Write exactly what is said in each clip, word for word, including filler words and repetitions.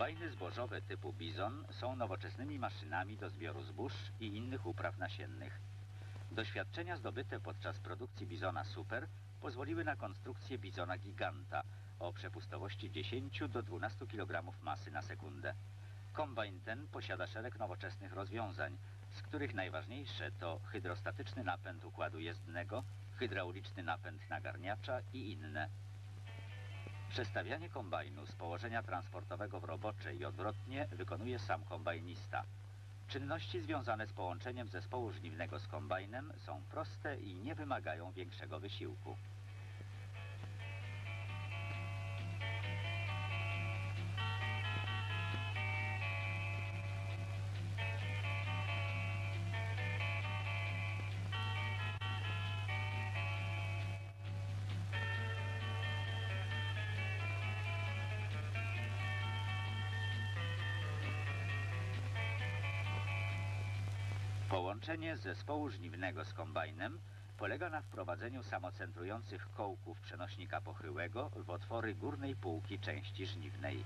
Kombajny zbożowe typu Bizon są nowoczesnymi maszynami do zbioru zbóż i innych upraw nasiennych. Doświadczenia zdobyte podczas produkcji Bizona Super pozwoliły na konstrukcję Bizona Giganta o przepustowości dziesięć do dwunastu kilogramów masy na sekundę. Kombajn ten posiada szereg nowoczesnych rozwiązań, z których najważniejsze to hydrostatyczny napęd układu jezdnego, hydrauliczny napęd nagarniacza i inne. Przestawianie kombajnu z położenia transportowego w robocze i odwrotnie wykonuje sam kombajnista. Czynności związane z połączeniem zespołu żniwnego z kombajnem są proste i nie wymagają większego wysiłku. Połączenie zespołu żniwnego z kombajnem polega na wprowadzeniu samocentrujących kołków przenośnika pochyłego w otwory górnej półki części żniwnej.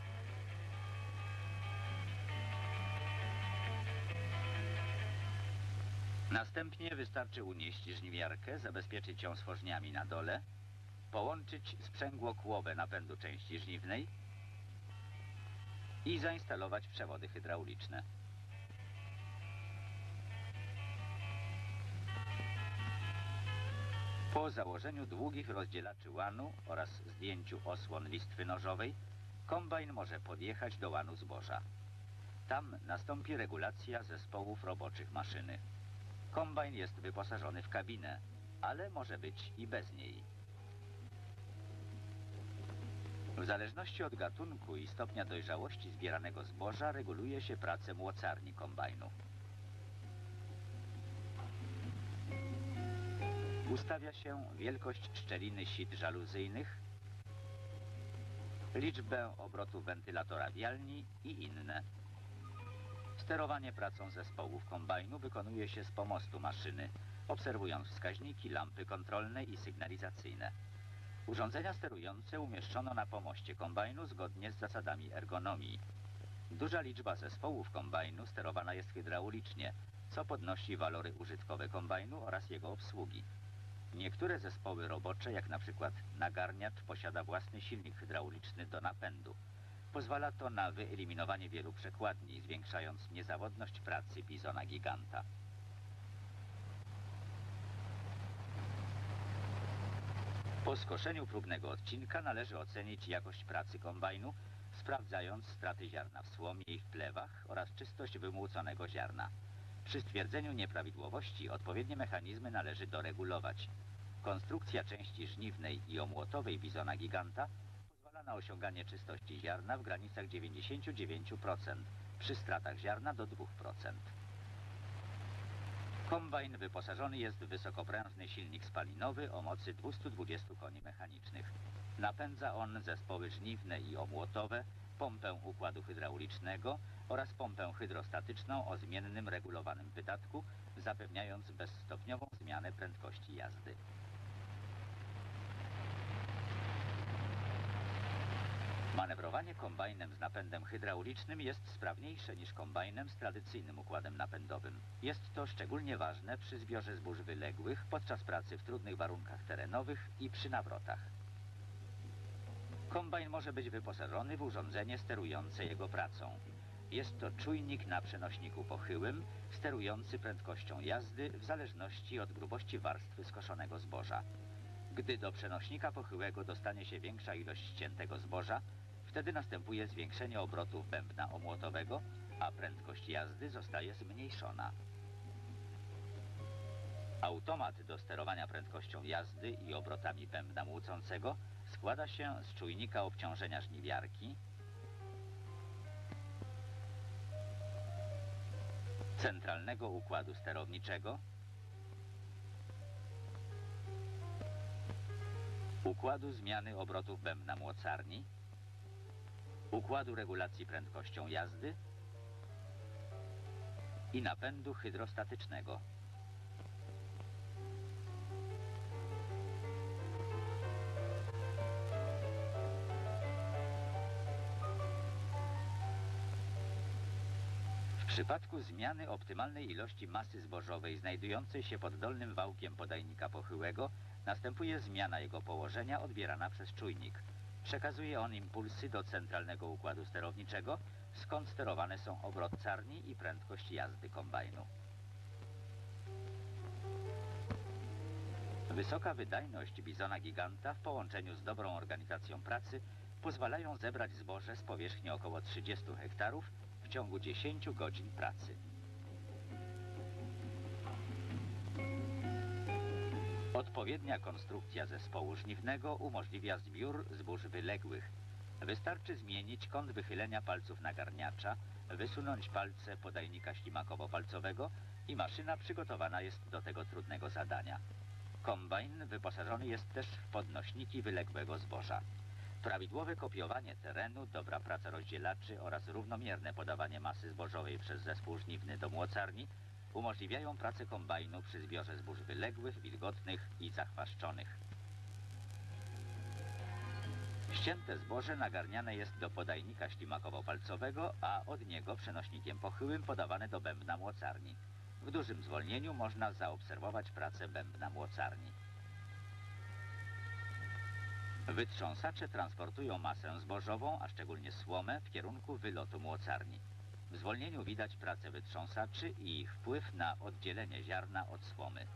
Następnie wystarczy unieść żniwiarkę, zabezpieczyć ją stworzniami na dole, połączyć sprzęgło-kłowe napędu części żniwnej i zainstalować przewody hydrauliczne. Po założeniu długich rozdzielaczy łanu oraz zdjęciu osłon listwy nożowej, kombajn może podjechać do łanu zboża. Tam nastąpi regulacja zespołów roboczych maszyny. Kombajn jest wyposażony w kabinę, ale może być i bez niej. W zależności od gatunku i stopnia dojrzałości zbieranego zboża reguluje się pracę młocarni kombajnu. Ustawia się wielkość szczeliny sit żaluzyjnych, liczbę obrotów wentylatora wialni i inne. Sterowanie pracą zespołów kombajnu wykonuje się z pomostu maszyny, obserwując wskaźniki, lampy kontrolne i sygnalizacyjne. Urządzenia sterujące umieszczono na pomoście kombajnu zgodnie z zasadami ergonomii. Duża liczba zespołów kombajnu sterowana jest hydraulicznie, co podnosi walory użytkowe kombajnu oraz jego obsługi. Niektóre zespoły robocze, jak na przykład nagarniacz, posiada własny silnik hydrauliczny do napędu. Pozwala to na wyeliminowanie wielu przekładni, zwiększając niezawodność pracy Bizona Giganta. Po skoszeniu próbnego odcinka należy ocenić jakość pracy kombajnu, sprawdzając straty ziarna w słomie i w plewach oraz czystość wymłóconego ziarna. Przy stwierdzeniu nieprawidłowości odpowiednie mechanizmy należy doregulować. Konstrukcja części żniwnej i omłotowej Bizona Giganta pozwala na osiąganie czystości ziarna w granicach dziewięćdziesięciu dziewięciu procent, przy stratach ziarna do dwóch procent. Kombajn wyposażony jest w wysokoprężny silnik spalinowy o mocy dwustu dwudziestu koni mechanicznych. Napędza on zespoły żniwne i omłotowe, pompę układu hydraulicznego oraz pompę hydrostatyczną o zmiennym regulowanym wydatku, zapewniając bezstopniową zmianę prędkości jazdy. Manewrowanie kombajnem z napędem hydraulicznym jest sprawniejsze niż kombajnem z tradycyjnym układem napędowym. Jest to szczególnie ważne przy zbiorze zbóż wyległych, podczas pracy w trudnych warunkach terenowych i przy nawrotach. Kombajn może być wyposażony w urządzenie sterujące jego pracą. Jest to czujnik na przenośniku pochyłym, sterujący prędkością jazdy w zależności od grubości warstwy skoszonego zboża. Gdy do przenośnika pochyłego dostanie się większa ilość ściętego zboża, wtedy następuje zwiększenie obrotów bębna omłotowego, a prędkość jazdy zostaje zmniejszona. Automat do sterowania prędkością jazdy i obrotami bębna młócącego składa się z czujnika obciążenia żniwiarki, centralnego układu sterowniczego, układu zmiany obrotów bębna młocarni, układu regulacji prędkością jazdy i napędu hydrostatycznego. przypadku zmiany optymalnej ilości masy zbożowej znajdującej się pod dolnym wałkiem podajnika pochyłego następuje zmiana jego położenia odbierana przez czujnik. Przekazuje on impulsy do centralnego układu sterowniczego, skąd sterowane są obrot carni i prędkość jazdy kombajnu. Wysoka wydajność bizona giganta w połączeniu z dobrą organizacją pracy pozwalają zebrać zboże z powierzchni około trzydziestu hektarów w ciągu dziesięciu godzin pracy. Odpowiednia konstrukcja zespołu żniwnego umożliwia zbiór zbóż wyległych. Wystarczy zmienić kąt wychylenia palców nagarniacza, wysunąć palce podajnika ślimakowo-palcowego i maszyna przygotowana jest do tego trudnego zadania. Kombajn wyposażony jest też w podnośniki wyległego zboża. Prawidłowe kopiowanie terenu, dobra praca rozdzielaczy oraz równomierne podawanie masy zbożowej przez zespół żniwny do młocarni umożliwiają pracę kombajnu przy zbiorze zbóż wyległych, wilgotnych i zachwaszczonych. Ścięte zboże nagarniane jest do podajnika ślimakowo-palcowego, a od niego przenośnikiem pochyłym podawane do bębna młocarni. W dużym zwolnieniu można zaobserwować pracę bębna młocarni. Wytrząsacze transportują masę zbożową, a szczególnie słomę, w kierunku wylotu młocarni. W zwolnieniu widać pracę wytrząsaczy i ich wpływ na oddzielenie ziarna od słomy.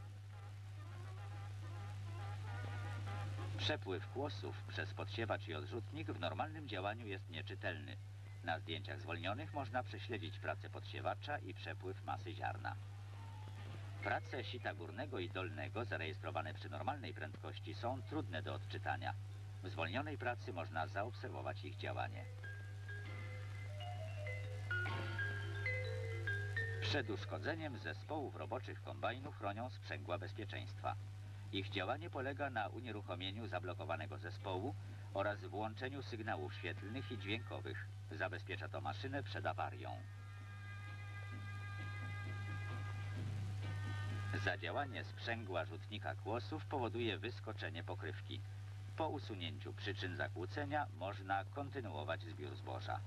Przepływ kłosów przez podsiewacz i odrzutnik w normalnym działaniu jest nieczytelny. Na zdjęciach zwolnionych można prześledzić pracę podsiewacza i przepływ masy ziarna. Prace sita górnego i dolnego zarejestrowane przy normalnej prędkości są trudne do odczytania. W zwolnionej pracy można zaobserwować ich działanie. Przed uszkodzeniem zespołów roboczych kombajnu chronią sprzęgła bezpieczeństwa. Ich działanie polega na unieruchomieniu zablokowanego zespołu oraz włączeniu sygnałów świetlnych i dźwiękowych. Zabezpiecza to maszynę przed awarią. Zadziałanie sprzęgła rzutnika kłosów powoduje wyskoczenie pokrywki. Po usunięciu przyczyn zakłócenia można kontynuować zbiór zboża.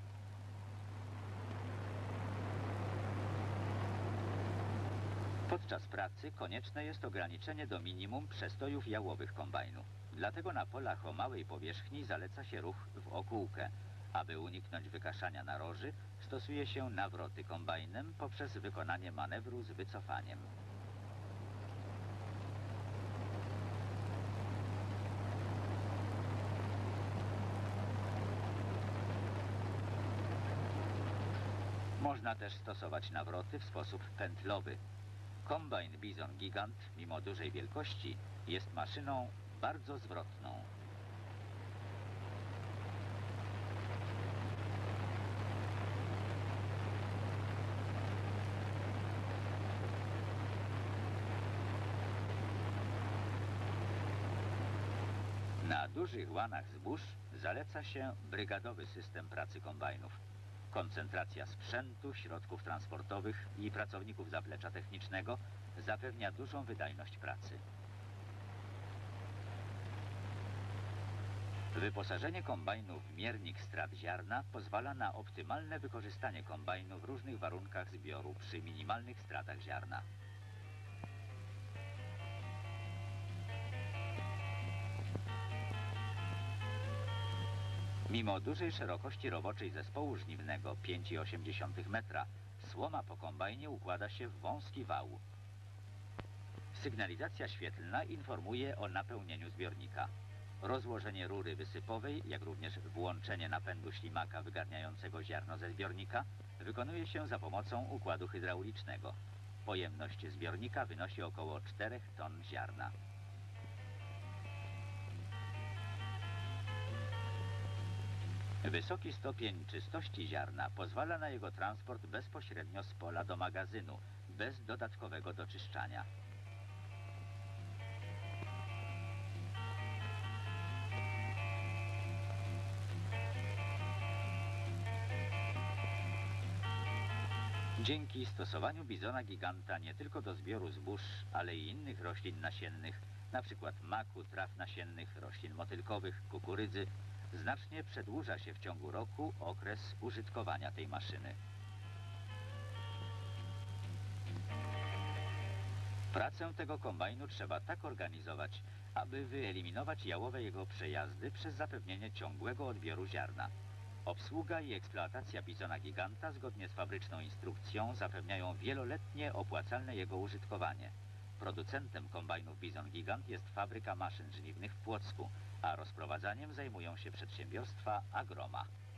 Podczas pracy konieczne jest ograniczenie do minimum przestojów jałowych kombajnu. Dlatego na polach o małej powierzchni zaleca się ruch w okółkę. Aby uniknąć wykaszania naroży, stosuje się nawroty kombajnem poprzez wykonanie manewru z wycofaniem. Można też stosować nawroty w sposób pętlowy. Kombajn Bizon Gigant, mimo dużej wielkości, jest maszyną bardzo zwrotną. Na dużych łanach zbóż zaleca się brygadowy system pracy kombajnów. Koncentracja sprzętu, środków transportowych i pracowników zaplecza technicznego zapewnia dużą wydajność pracy. Wyposażenie kombajnu w miernik strat ziarna pozwala na optymalne wykorzystanie kombajnu w różnych warunkach zbioru przy minimalnych stratach ziarna. Mimo dużej szerokości roboczej zespołu żniwnego pięć i osiem dziesiątych metra, słoma po kombajnie układa się w wąski wał. Sygnalizacja świetlna informuje o napełnieniu zbiornika. Rozłożenie rury wysypowej, jak również włączenie napędu ślimaka wygarniającego ziarno ze zbiornika wykonuje się za pomocą układu hydraulicznego. Pojemność zbiornika wynosi około czterech ton ziarna. Wysoki stopień czystości ziarna pozwala na jego transport bezpośrednio z pola do magazynu, bez dodatkowego doczyszczania. Dzięki stosowaniu bizona giganta nie tylko do zbioru zbóż, ale i innych roślin nasiennych, np. maku, traw nasiennych, roślin motylkowych, kukurydzy, znacznie przedłuża się w ciągu roku okres użytkowania tej maszyny. Pracę tego kombajnu trzeba tak organizować, aby wyeliminować jałowe jego przejazdy przez zapewnienie ciągłego odbioru ziarna. Obsługa i eksploatacja bizona giganta zgodnie z fabryczną instrukcją zapewniają wieloletnie opłacalne jego użytkowanie. Producentem kombajnów Bizon Gigant jest fabryka maszyn żniwnych w Płocku, a rozprowadzaniem zajmują się przedsiębiorstwa Agroma.